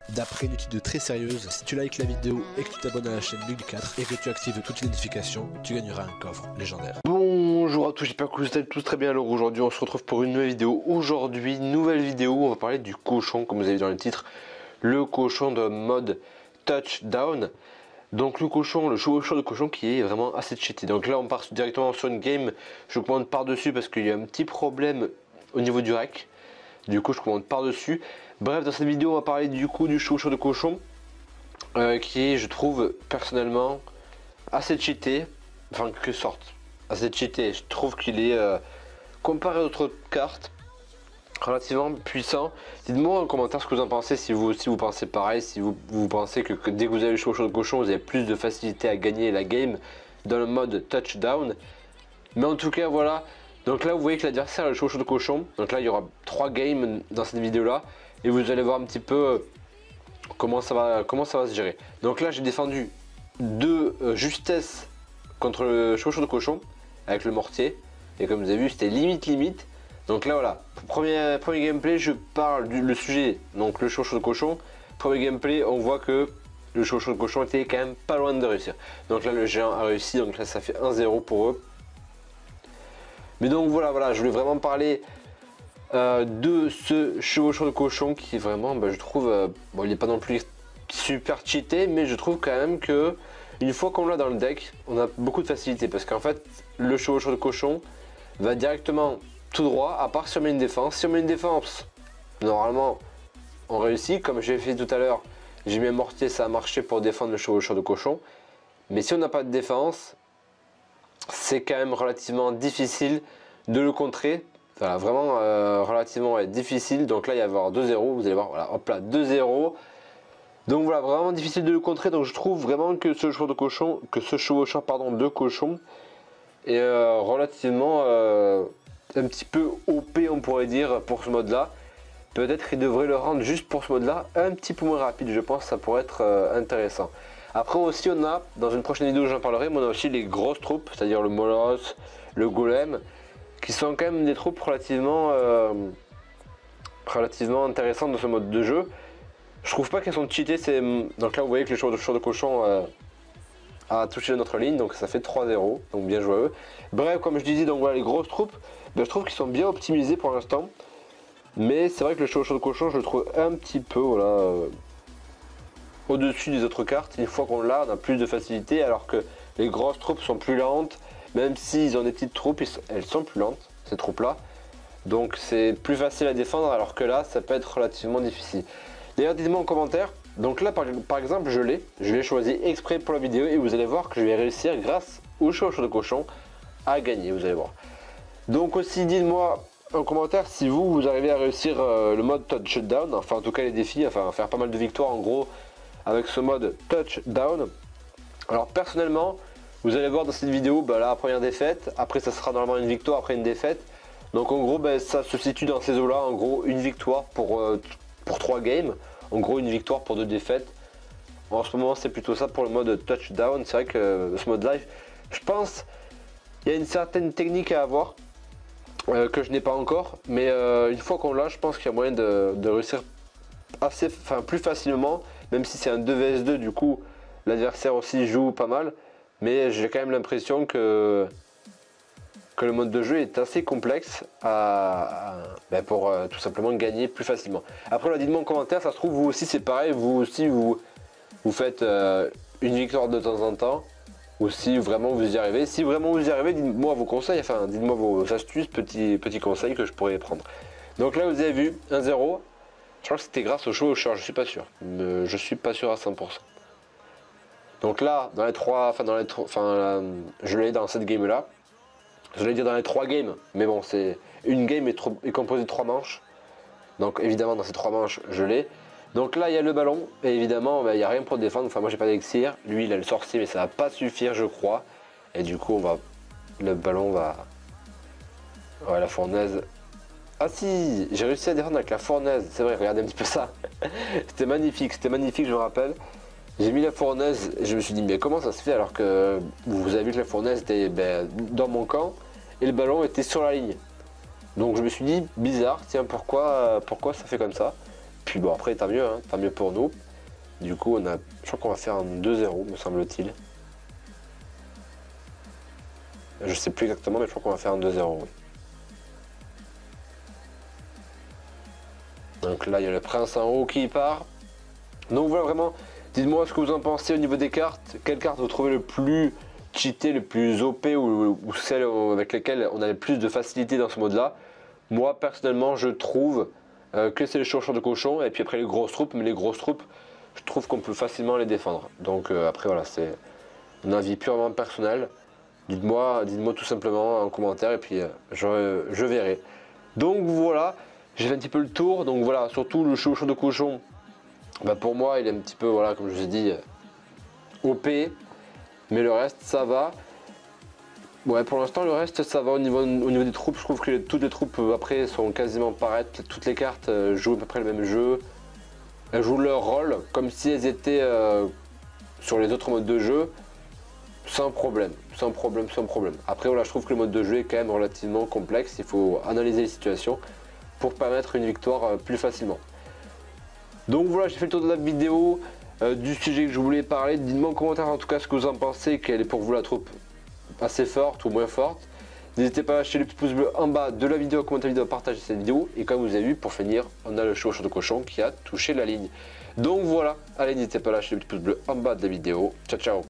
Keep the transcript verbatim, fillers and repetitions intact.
D'après une étude très sérieuse, si tu likes la vidéo et que tu t'abonnes à la chaîne Mug quatre et que tu actives toutes les notifications, tu gagneras un coffre légendaire. Bonjour à tous, j'espère que vous allez tous très bien. Alors aujourd'hui on se retrouve pour une nouvelle vidéo. Aujourd'hui, nouvelle vidéo, on va parler du cochon, comme vous avez vu dans le titre. Le cochon de mode touchdown. Donc le cochon, le chevaucheur de cochon qui est vraiment assez cheaté. Donc là on part directement sur une game, je commande par dessus parce qu'il y a un petit problème au niveau du rec. Du coup je commande par dessus. Bref, dans cette vidéo on va parler du coup du chevaucheur de cochon euh, qui est, je trouve personnellement, assez cheaté. Enfin, que sorte, assez cheaté. Je trouve qu'il est euh, comparé à d'autres cartes relativement puissant. Dites-moi en commentaire ce que vous en pensez, si vous si vous pensez pareil, si vous, vous pensez que, que dès que vous avez le chevaucheur de cochon vous avez plus de facilité à gagner la game dans le mode touchdown. Mais en tout cas voilà, donc là vous voyez que l'adversaire a le chevaucheur de cochon. Donc là il y aura trois games dans cette vidéo là et vous allez voir un petit peu comment ça va, comment ça va se gérer. Donc là j'ai défendu deux euh, justesse contre le chevaucheur de cochon avec le mortier et comme vous avez vu c'était limite limite. Donc là voilà, premier, premier gameplay je parle du le sujet, donc le chevaucheur de cochon. Premier gameplay on voit que le chevaucheur de cochon était quand même pas loin de réussir. Donc là le géant a réussi, donc là ça fait un zéro pour eux. Mais donc voilà, voilà, je voulais vraiment parler euh, de ce chevaucheur de cochon qui vraiment, bah, je trouve, euh, bon il n'est pas non plus super cheaté, mais je trouve quand même que une fois qu'on l'a dans le deck, on a beaucoup de facilité parce qu'en fait le chevaucheur de cochon va directement tout droit, à part si on met une défense. Si on met une défense, normalement on réussit, comme j'ai fait tout à l'heure, j'ai mis un mortier, ça a marché pour défendre le chevaucheur de cochon. Mais si on n'a pas de défense, c'est quand même relativement difficile de le contrer. Voilà, vraiment euh, relativement ouais, difficile. Donc là il va y avoir deux zéro, vous allez voir, voilà, hop là, deux zéro. Donc voilà, vraiment difficile de le contrer. Donc je trouve vraiment que ce chevaucheur de cochon, que ce chevaucheur pardon de cochon est euh, relativement euh, un petit peu O P on pourrait dire pour ce mode là. Peut-être qu'il devrait le rendre juste pour ce mode là un petit peu moins rapide, je pense que ça pourrait être euh, intéressant. Après aussi on a, dans une prochaine vidéo j'en parlerai, mais on a aussi les grosses troupes, c'est-à-dire le molosse, le golem, qui sont quand même des troupes relativement euh, relativement intéressantes dans ce mode de jeu. Je trouve pas qu'elles sont cheatées, c'est... donc là vous voyez que le chevaucheur de cochon euh, a touché notre ligne, donc ça fait trois zéro, donc bien joué à eux. Bref, comme je disais, donc voilà les grosses troupes, ben, je trouve qu'ils sont bien optimisés pour l'instant. Mais c'est vrai que le chevaucheur de cochon, je le trouve un petit peu voilà, euh, au-dessus des autres cartes. Une fois qu'on l'a, on a plus de facilité, alors que les grosses troupes sont plus lentes. Même s'ils ont des petites troupes, elles sont plus lentes, ces troupes-là. Donc c'est plus facile à défendre, alors que là, ça peut être relativement difficile. D'ailleurs, dites-moi en commentaire. Donc là, par, par exemple, je l'ai. Je l'ai choisi exprès pour la vidéo et vous allez voir que je vais réussir, grâce au chevaucheur de cochon, à gagner, vous allez voir. Donc aussi, dites-moi en commentaire si vous, vous arrivez à réussir euh, le mode touchdown, enfin en tout cas les défis, enfin faire pas mal de victoires en gros avec ce mode touchdown. Alors personnellement, vous allez voir dans cette vidéo, bah, la première défaite, après ça sera normalement une victoire, après une défaite. Donc en gros, bah, ça se situe dans ces eaux-là, en gros une victoire pour, euh, pour trois games, en gros une victoire pour deux défaites. En ce moment c'est plutôt ça pour le mode touchdown, c'est vrai que euh, ce mode live, je pense il y a une certaine technique à avoir. Euh, que je n'ai pas encore, mais euh, une fois qu'on l'a, je pense qu'il y a moyen de, de réussir assez, enfin plus facilement, même si c'est un deux v deux, du coup l'adversaire aussi joue pas mal, mais j'ai quand même l'impression que, que le mode de jeu est assez complexe à, à, ben pour euh, tout simplement gagner plus facilement. Après là, dites-moi en commentaire, ça se trouve vous aussi c'est pareil, vous aussi vous, vous faites euh, une victoire de temps en temps, ou si vraiment vous y arrivez. Si vraiment vous y arrivez, dites-moi vos conseils, enfin dites-moi vos astuces, petits, petits conseils que je pourrais prendre. Donc là vous avez vu un zéro, je crois que c'était grâce au chevaucheur, je suis pas sûr, mais je suis pas sûr à cent pour cent. Donc là, dans les trois, enfin dans les trois, enfin là, je l'ai dans cette game là, je l'ai dit dans les trois games, mais bon c'est une game est, trop, est composée de trois manches, donc évidemment dans ces trois manches je l'ai. Donc là il y a le ballon et évidemment bah, il n'y a rien pour défendre, enfin moi j'ai pas d'élixir, lui il a le sorcier mais ça va pas suffire je crois. Et du coup on va, le ballon va, ouais la fournaise, ah si j'ai réussi à défendre avec la fournaise, c'est vrai, regardez un petit peu ça. C'était magnifique, c'était magnifique je me rappelle. J'ai mis la fournaise et je me suis dit mais comment ça se fait alors que vous avez vu que la fournaise était ben, dans mon camp et le ballon était sur la ligne. Donc je me suis dit bizarre, tiens pourquoi, pourquoi ça fait comme ça. Puis bon après tant mieux, hein, tant mieux pour nous. Du coup on a, je crois qu'on va faire un deux zéro me semble-t-il. Je sais plus exactement mais je crois qu'on va faire un deux zéro. Oui. Donc là il y a le prince en haut qui part. Donc voilà vraiment, dites-moi ce que vous en pensez au niveau des cartes. Quelle carte vous trouvez le plus cheaté, le plus O P ou, ou celle avec laquelle on a le plus de facilité dans ce mode là. Moi personnellement je trouve euh, que c'est les chevaucheurs de cochon et puis après les grosses troupes, mais les grosses troupes je trouve qu'on peut facilement les défendre. Donc euh, après voilà, c'est un avis purement personnel. Dites-moi dites-moi tout simplement en commentaire et puis euh, je, je verrai. Donc voilà, j'ai fait un petit peu le tour. Donc voilà, surtout le chevaucheur de cochon, bah, pour moi il est un petit peu, voilà, comme je vous ai dit, O P. Mais le reste ça va. Ouais, pour l'instant le reste ça va au niveau, au niveau des troupes. Je trouve que toutes les troupes euh, après sont quasiment pareilles. Toutes les cartes euh, jouent à peu près le même jeu. Elles jouent leur rôle comme si elles étaient euh, sur les autres modes de jeu, sans problème, sans problème, sans problème. Après voilà, je trouve que le mode de jeu est quand même relativement complexe. Il faut analyser les situations pour permettre une victoire euh, plus facilement. Donc voilà, j'ai fait le tour de la vidéo, euh, du sujet que je voulais parler. Dites-moi en commentaire en tout cas ce que vous en pensez, quelle est pour vous la troupe assez forte ou moins forte. N'hésitez pas à lâcher le petit pouce bleu en bas de la vidéo, commenter la vidéo, partager cette vidéo. Et comme vous avez vu, pour finir, on a le chevaucheur de cochon qui a touché la ligne. Donc voilà, allez, n'hésitez pas à lâcher le petit pouce bleu en bas de la vidéo. Ciao, ciao.